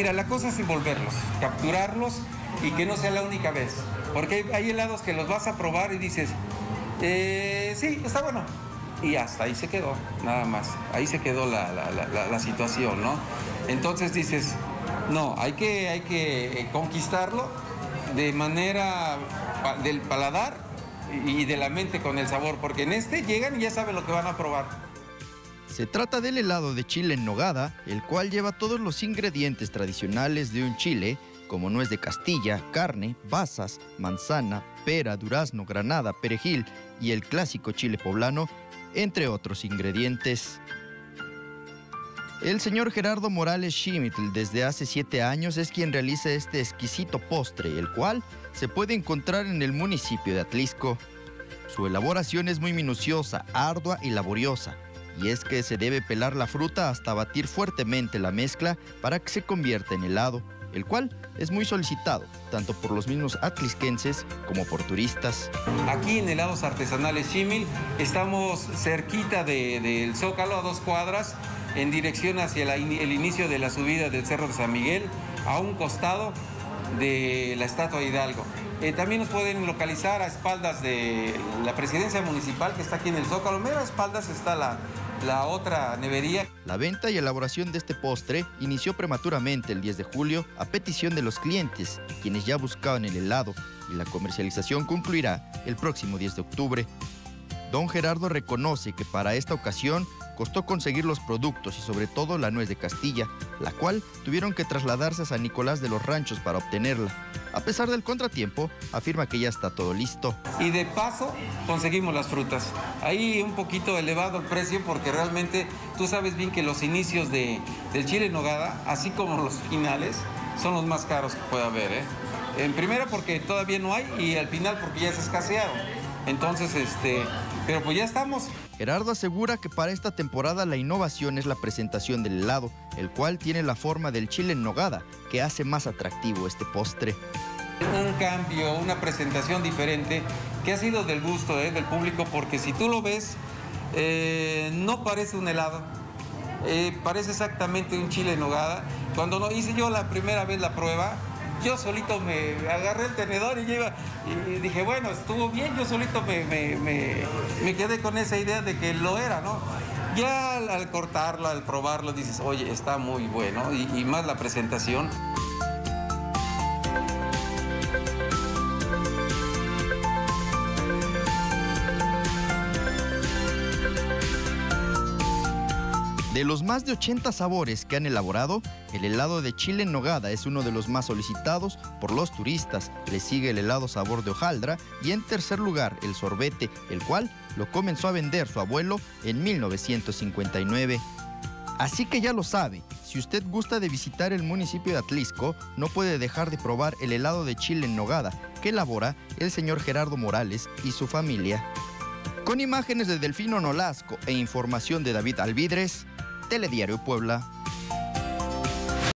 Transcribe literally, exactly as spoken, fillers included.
Mira, la cosa es envolverlos, capturarlos y que no sea la única vez. Porque hay, hay helados que los vas a probar y dices, eh, sí, está bueno. Y hasta ahí se quedó, nada más. Ahí se quedó la, la, la, la situación, ¿no? Entonces dices, no, hay que, hay que conquistarlo de manera del paladar y de la mente con el sabor, porque en este llegan y ya saben lo que van a probar. Se trata del helado de chile en nogada, el cual lleva todos los ingredientes tradicionales de un chile, como nuez de Castilla, carne, pasas, manzana, pera, durazno, granada, perejil y el clásico chile poblano, entre otros ingredientes. El señor Gerardo Morales Ximitl desde hace siete años es quien realiza este exquisito postre, el cual se puede encontrar en el municipio de Atlisco. Su elaboración es muy minuciosa, ardua y laboriosa, y es que se debe pelar la fruta hasta batir fuertemente la mezcla para que se convierta en helado, el cual es muy solicitado, tanto por los mismos atlisquenses como por turistas. Aquí en Helados Artesanales Ximitl estamos cerquita de, del Zócalo, a dos cuadras, en dirección hacia la, el inicio de la subida del Cerro de San Miguel, a un costado de la Estatua de Hidalgo. Eh, también nos pueden localizar a espaldas de la presidencia municipal, que está aquí en el Zócalo. Mero a espaldas está la, la otra nevería. La venta y elaboración de este postre inició prematuramente el diez de julio a petición de los clientes, quienes ya buscaban el helado, y la comercialización concluirá el próximo diez de octubre. Don Gerardo reconoce que para esta ocasión costó conseguir los productos y sobre todo la nuez de Castilla, la cual tuvieron que trasladarse a San Nicolás de los Ranchos para obtenerla. A pesar del contratiempo, afirma que ya está todo listo. Y de paso conseguimos las frutas. Ahí un poquito elevado el precio porque realmente tú sabes bien que los inicios de, del chile en nogada, así como los finales, son los más caros que puede haber, ¿eh? En primera porque todavía no hay y al final porque ya se escasearon. Entonces, este, pero pues ya estamos. Gerardo asegura que para esta temporada la innovación es la presentación del helado, el cual tiene la forma del chile en nogada, que hace más atractivo este postre. Un cambio, una presentación diferente, que ha sido del gusto eh, del público, porque si tú lo ves, eh, no parece un helado, eh, parece exactamente un chile en nogada. Cuando lo hice yo la primera vez la prueba, yo solito me agarré el tenedor y, iba, y dije, bueno, estuvo bien, yo solito me, me, me, me quedé con esa idea de que lo era, ¿no? Ya al, al cortarlo, al probarlo, dices, oye, está muy bueno, y, y más la presentación. De los más de ochenta sabores que han elaborado, el helado de chile en nogada es uno de los más solicitados por los turistas. Le sigue el helado sabor de hojaldra y en tercer lugar el sorbete, el cual lo comenzó a vender su abuelo en mil novecientos cincuenta y nueve. Así que ya lo sabe, si usted gusta de visitar el municipio de Atlisco, no puede dejar de probar el helado de chile en nogada que elabora el señor Gerardo Morales y su familia. Con imágenes de Delfino Nolasco e información de David Alvidres, Telediario Puebla.